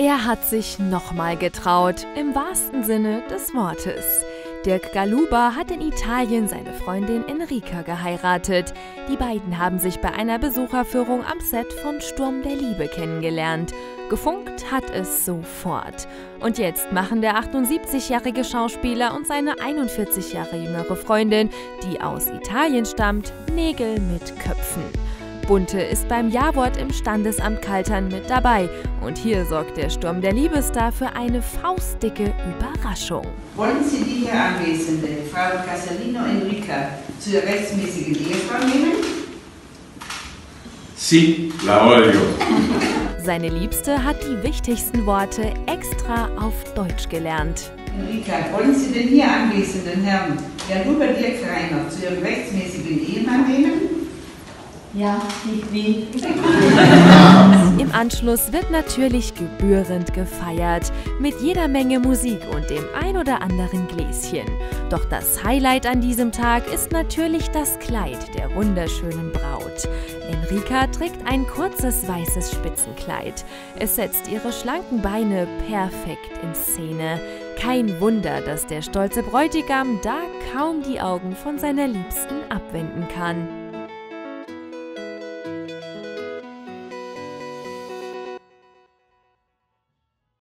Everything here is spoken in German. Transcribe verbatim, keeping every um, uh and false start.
Er hat sich nochmal getraut, im wahrsten Sinne des Wortes. Dirk Galuba hat in Italien seine Freundin Enrica geheiratet. Die beiden haben sich bei einer Besucherführung am Set von Sturm der Liebe kennengelernt. Gefunkt hat es sofort. Und jetzt machen der achtundsiebzigjährige Schauspieler und seine einundvierzig Jahre jüngere Freundin, die aus Italien stammt, Nägel mit Köpfen. Bunte ist beim Ja-Wort im Standesamt Kaltern mit dabei. Und hier sorgt der Sturm der Liebesstar für eine faustdicke Überraschung. Wollen Sie die hier anwesende Frau Casalino Enrica zu Ihrer rechtmäßigen Ehefrau nehmen? Sì, la voglio. Seine Liebste hat die wichtigsten Worte extra auf Deutsch gelernt. Enrica, wollen Sie den hier anwesenden Herrn Galuba Dirk Reiner zu Ihrem rechtmäßigen Ehemann nehmen? Ja, ich will. Im Anschluss wird natürlich gebührend gefeiert, mit jeder Menge Musik und dem ein oder anderen Gläschen. Doch das Highlight an diesem Tag ist natürlich das Kleid der wunderschönen Braut. Enrica trägt ein kurzes weißes Spitzenkleid. Es setzt ihre schlanken Beine perfekt in Szene. Kein Wunder, dass der stolze Bräutigam da kaum die Augen von seiner Liebsten abwenden kann.